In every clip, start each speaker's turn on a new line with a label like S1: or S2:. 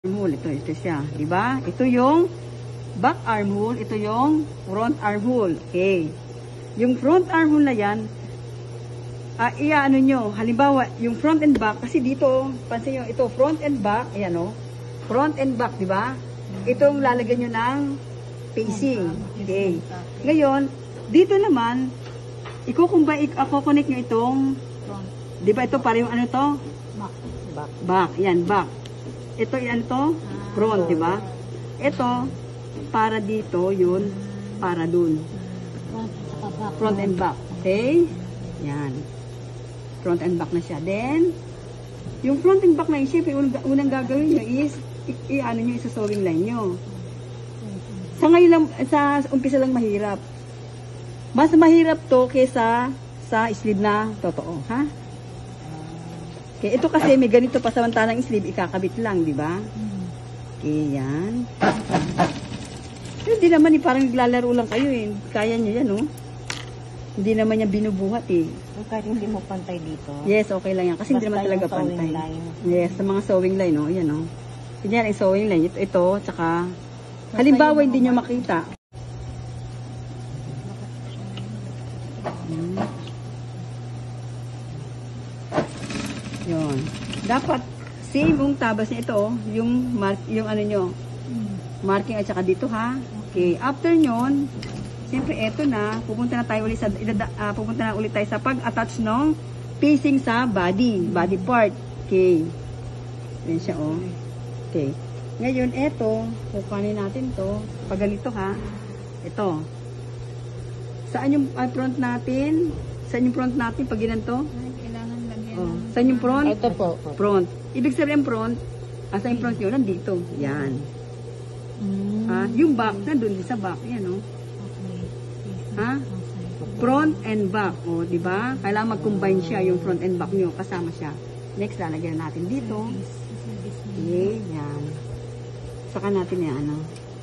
S1: armhole. Ito siya. Diba? Ito yung back armhole. Ito yung front armhole. Okay. Yung front armhole na yan, iaano nyo, halimbawa, yung front and back, kasi dito, pansin nyo, ito, front and back, ayan o, front and back, di ba? Itong lalagyan nyo ng facing. Okay. Ngayon, dito naman, i-connect nyo itong, di ba ito, para yung ano to? Back. Yan, back. Ito, yan to, front, di ba? Ito, para dito, yun, para dun. Front and back. Okay? Yan. Front and back na siya. Then, yung front and back na yun, syempre, unang gagawin nyo is, i-ano nyo, isa sewing line nyo. Sa ngayon lang, sa umpisa lang mahirap. Mas mahirap to kesa sa sleeve na totoo, ha? Okay, ito kasi may ganito pa samantalang sleeve, ikakabit lang, di ba? Okay, yan. Hindi naman, parang naglalaro lang kayo eh. Kaya nyo yan, oh. Hindi naman niya binubuhat eh.
S2: Kahit hindi mo pantay dito?
S1: Yes, okay lang yan. Kasi hindi naman talaga pantay. Yes, sa mga sewing line, oh. Yan, oh. Yan, yung sewing line. Ito, tsaka, halimbawa, hindi nyo makita. Yun. Dapat, same yung tabas niya ito, oh. Yung ano nyo, marking at saka dito, ha. Okay, after nyon, siyempre, eto na, pupunta na ulit tayo sa pag-attach ng facing sa body part. Okay. Yan siya, oh. Okay. Ngayon, eto, kukunin natin to. Pag ganito, ha. Ito. Saan yung front natin? Saan yung front natin pag ginanto?
S2: Kailangan lagyan.
S1: Oh. Saan yung front?
S2: Ito po.
S1: Front. Ibig sabihin front, saan yung front yun? Nandito. Yan. Yung back, nandun sa back. Yan, oh. Ha? Front and back. O, di ba? Kailangan mag-combine siya, yung front and back nyo. Kasama siya. Next, lalagyan natin dito. Okay, yan. Saka natin yan, ano.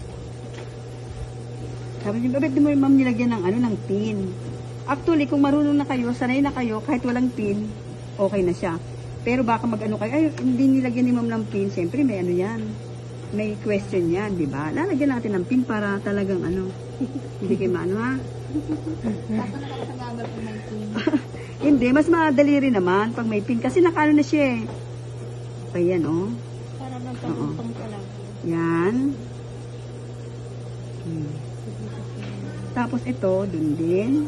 S1: Sabi niyo, bakit di mo yung ma'am nilagyan ng, ano, ng pin? Actually, kung marunong na kayo, sanay na kayo, kahit walang pin, okay na siya. Pero baka mag-ano kayo, ay, hindi nilagyan ni ma'am ng pin. Siyempre, may ano yan. May question yan, di ba? Lalagyan natin ng pin para talagang, ano, hindi kayo maano, ha? Hindi, mas madali rin naman pag may pin. Kasi nakano na siya eh. Ayan, oh.
S2: Para lang pang ka lang.
S1: Yan. Tapos ito, dun din.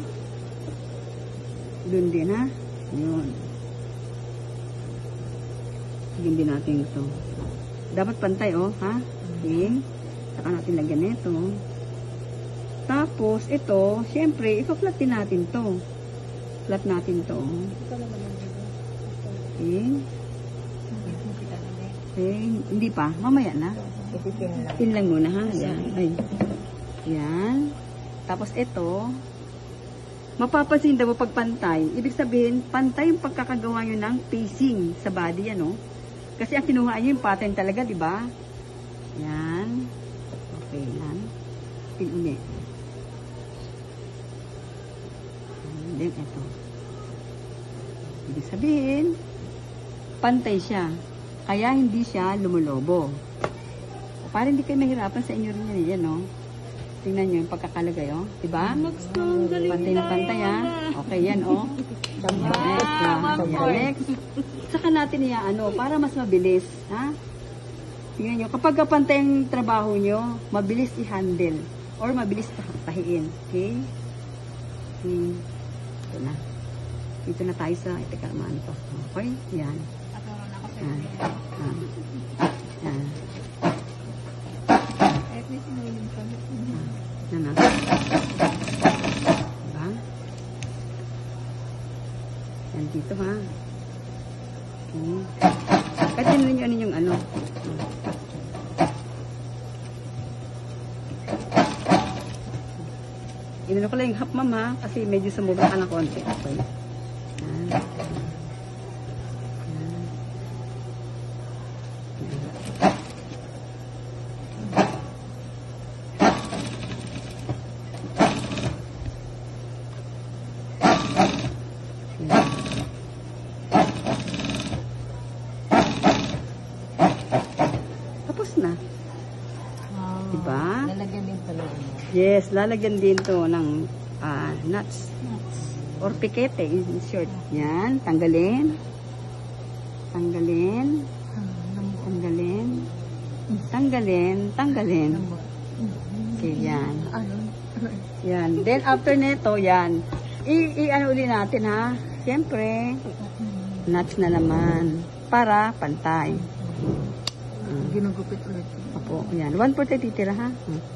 S1: Dun din, ha? Yun. Sigin din natin ito. Dapat pantay, oh, ha? Okay. Saka natin lagyan nito. Tapos, ito, syempre, ipa-flat din natin to. Flat natin to. Okay. Okay. Hindi pa. Mamaya na. Pin lang muna, ha? Yan. Ay. Yan. Tapos, ito, mapapansin daw pag pantay. Ibig sabihin, pantay yung pagkakagawa nyo ng facing sa body, ano? Kasi ang kinuhaan nyo yung pattern talaga, di ba? Yan. Okay, yan. Pin ulit. Then, ito. Ibig sabihin, pantay siya. Kaya hindi siya lumulobo. Para hindi kayo mahirapan sa inyo rin yan, no? Tingnan nyo yung pagkakalagay, oh. Diba? Pantay na pantay, ha? Okay, yan, oh. Next, next. Saka natin iya, ano, para mas mabilis, ha? Tingnan nyo, kapag pantay ang trabaho nyo, mabilis i-handle or mabilis tahiin. Okay? Ito na. Dito na tayo sa itikamaan to. Okay? Yan. Yan. Yan. Yan na. Diba? Yan dito, ha? Okay. Kahit yun nyo ano yung ano. Inano ko lang yung half, ma'am, ha? Kasi medyo sumubra ka ng konti. Okay. Yan. Yan. Tapos tapos na.
S2: Wow.
S1: Diba?
S2: Lalagyan din pala.
S1: Yes, lalagyan din to ng nuts.
S2: Nuts.
S1: Or pikete, in short. Yan, tanggalin. Tanggalin. Tanggalin. Tanggalin. Tanggalin. Okay, yan. Yan. Then, after nito, yan. I-ano ulit natin, ha? Siyempre, nuts na naman. Para pantay.
S2: Ginugupit ulit.
S1: Opo, yan. 1/4 ay titira, ha?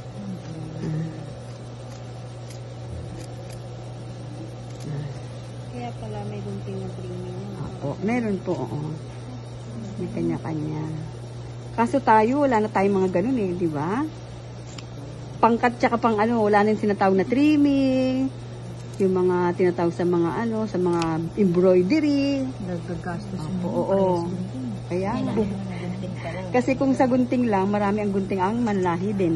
S2: Kaya pala may gunting na trimming.
S1: Opo, meron po, oo. May kanya-kanya. Kaso tayo, wala na tayong mga ganun eh, di ba? Pangkat tsaka pang ano, wala na yung sinatawag na trimming, yung mga tinatawag sa mga ano, sa mga embroidery.
S2: Nagagastos
S1: Opo, oo. Kaya, kasi kung sa gunting lang, marami ang gunting ang manlahi din.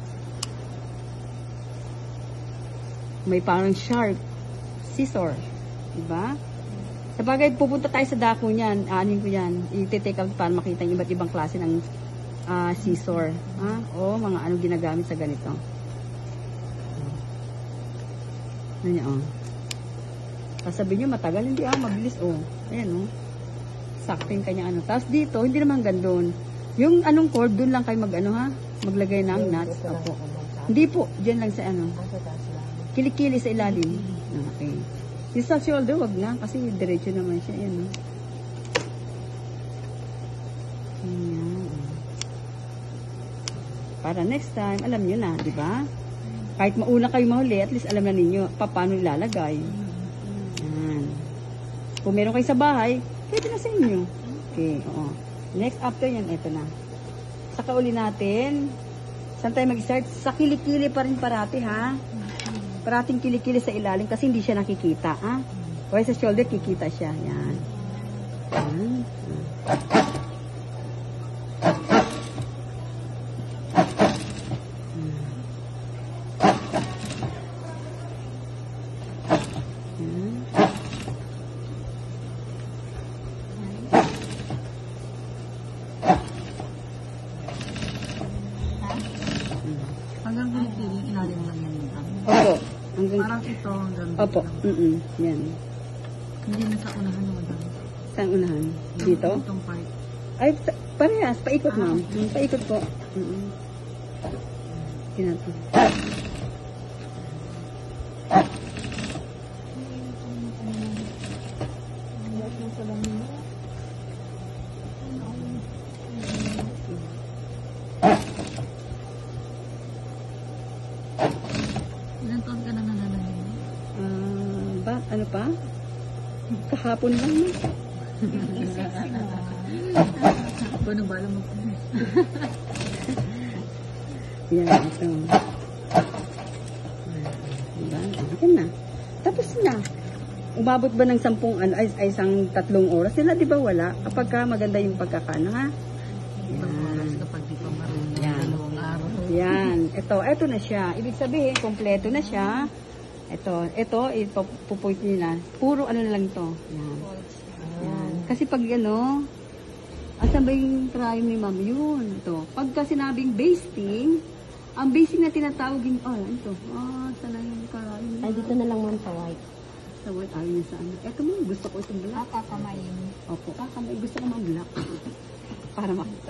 S1: May parang sharp, scissor, di ba? Sabagay, pupunta tayo sa dako niyan, aanin ko yan, i-take out para makita yung iba't ibang klase ng scissor, o mga ano ginagamit sa ganito. Ano niya, sasabihin nyo, matagal, hindi mabilis, ayan, sakto yung kanya ano. Tapos dito, hindi naman gandun. Yung anong cord, dun lang kayo maglagay ng nuts. Opo. Hindi po, dyan lang sa ano. Kilikili sa ilalim. Okay. Yung sa shoulder, wag na, kasi diretso naman siya. Ayan, no? Ayan. Para next time, alam nyo na, di ba? Kahit mauna kayo mahuli, at least alam na ninyo paano ilalagay. Ayan. Kung meron kayo sa bahay, pwede na sa inyo. Okay, oo. Next, after yan, eto na. Saka uli natin. Saan tayo mag-start? Sa kilikili pa rin parati, ha? Parating kilikili sa ilalim kasi hindi siya nakikita, ha? O sa shoulder, kikita siya. Yan. Yan.
S2: Hanggang kilikili, ilalim lang yan.
S1: Opo. Hanggang,
S2: Parang ito hanggang
S1: opo. Yan.
S2: Hindi na sa unahan yung madami.
S1: Saan unahan? Dito?
S2: Itong part.
S1: Ay, parehas. Paikot, ma'am. Paikot po. Kinato.
S2: Ilan taon ka na nanananin?
S1: Ano pa? Kahapon lang. No?
S2: Ito nang bala mo.
S1: Yan, ito. Diba? Ayan na. Tapos na. Umabot ba ng 10 ay isang 3 oras? Sila di ba wala? Kapag ka maganda yung pagkakano, ha?
S2: Oras kapag di pa marunong.
S1: Yan.
S2: 2 araw.
S1: Yan. Ito na siya. Ibig sabihin, kompleto na siya. Ito, ipupoint nyo na. Puro ano na lang to. Yan. Yan. Kasi pag ano, asan ba yung trying ni ma'am? Yun. Ito. Pagka sinabing basting, ang basting na tinatawag yung, ito. Sana yung trying.
S2: Ay, dito na lang ma'am sa white.
S1: Sa white, ayaw niya sa ano. Ito mo, gusto ko itong black.
S2: Kakamayin.
S1: Opo, kakamay. Gusto ko mang black. Para makita.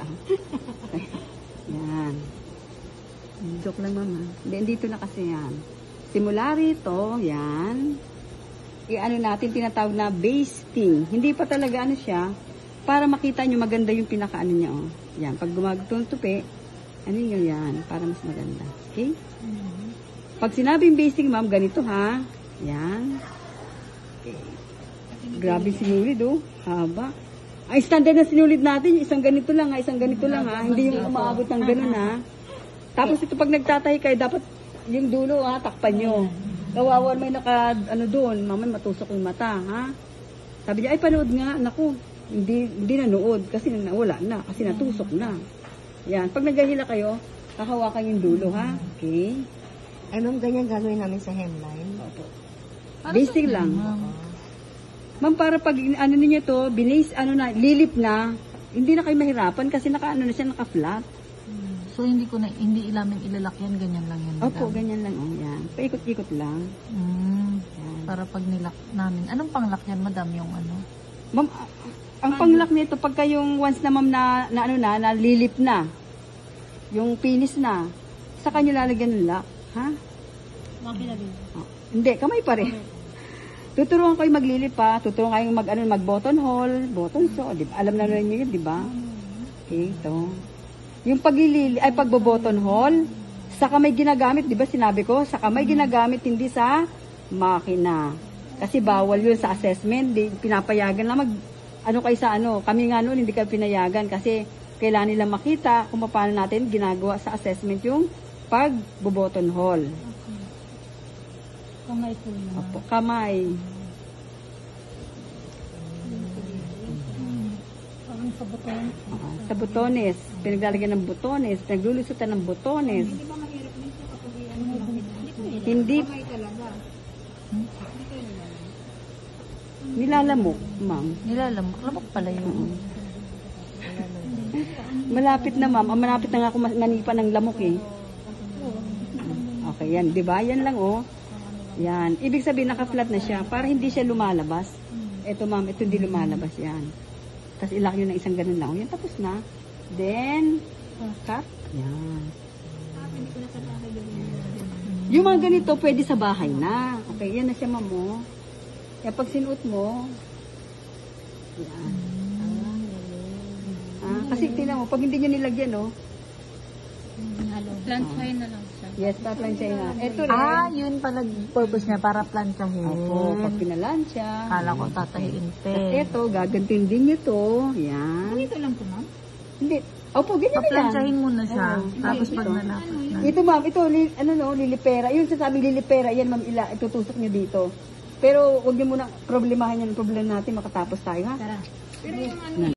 S1: Yan. Joke lang mama. Dito na kasi yan. Simula rito, yan. I-ano natin, tinatawag na basting. Hindi pa talaga ano siya, para makita nyo maganda yung pinaka-ano niya, Yan, pag gumagtong tupi, ano nyo yan, para mas maganda. Okay? Pag sinabing basting, ma'am, ganito ha. Yan. Okay. Grabe sinulid, haba. Ay, standard na sinulid natin, isang ganito lang ha, Hindi yung umaabot ng ganun, ha. Tapos ito, pag nagtatahi kayo, dapat yung dulo, takpan nyo. Kawawan may doon, mamay matusok yung mata, ha. Sabi niya, ay, panood nga, naku, hindi nanood, kasi wala na, kasi natusok na. Yan, pag naghahila kayo, kahawakan yung dulo, ha. Okay.
S2: Ay, ma'am, ganyan gagawin namin sa hemline.
S1: Opo. Basic lang. Ma'am, para pag ano ninyo to, lilip na, hindi na kayo mahirapan kasi naka-flat.
S2: So hindi ilamin ilalak yan, ganyan lang yan.
S1: Opo, ganyan lang. Oh, yan. Paikot-ikot lang. Yan.
S2: Para pag nilak namin. Anong panglock yan, madam, yung ano?
S1: Ma'am, ang panglock nito, pagka yung once na ma'am nalilip na, yung finish na, saka nyo lalagyan ng lock. Ha? Oh, hindi, kamay pa rin. Tuturuan kayo maglilip pa, tuturuan kayo mag button hole, button saw, di ba? Alam na rin nyo yun, di ba? Okay, ito. Yung pagbo-button hole, sa kamay ginagamit, di ba sinabi ko? Sa kamay ginagamit, hindi sa makina. Kasi bawal yun sa assessment, pinapayagan na kayo sa ano. Kami nga noon, hindi kayo pinayagan kasi kailangan nila makita kung paano natin ginagawa sa assessment yung pagbo-button hole.
S2: Kamay po yun.
S1: Opo, kamay.
S2: Sa buton.
S1: Sa butones, pinaglalagyan ng butones, naglulusutan ng butones. Hindi nilalamok, ma'am.
S2: Nilalamok. Lamok pala yun.
S1: Malapit na, ma'am. Malapit na nga ako manipa ng lamok eh. Okay, yan. Diba? Yan lang, oh. Yan. Ibig sabihin, naka-flat na siya para hindi siya lumalabas. Ito, ma'am. Ito hindi lumalabas yan. Tapos ilak yun ng isang ganun lang. Yan, tapos na. Then, cut. Yan. Yung mga ganito, pwede sa bahay na. Okay, yan na siya, ma'am, oh. Kaya pag sinuot mo, yan. Kasi tingnan mo, pag hindi nyo nilagyan, oh.
S3: Planchahin na lang siya.
S1: Yes, pa-planchahin na. Ito rin.
S2: Yun pala purpose niya para planchahin.
S1: Opo, pag pinalansya.
S2: Kala ko tatahiin
S1: Tapos ito, gagantin din nyo to. Yan.
S3: Ito lang po, ma'am.
S1: Hindi. Opo, ganyan na lang.
S2: Paplansyahin muna siya.
S1: Oo.
S2: Tapos
S1: Hindi,
S2: pag
S1: ito.
S2: nalapat na.
S1: Ito, ma'am, ito, lilipera. Yung sasabing lilipera, yan, ma'am, itutusok nyo dito. Pero, huwag nyo muna problemahan yan. Problem natin, makatapos tayo, ha?
S3: Tara. Pero yung ano,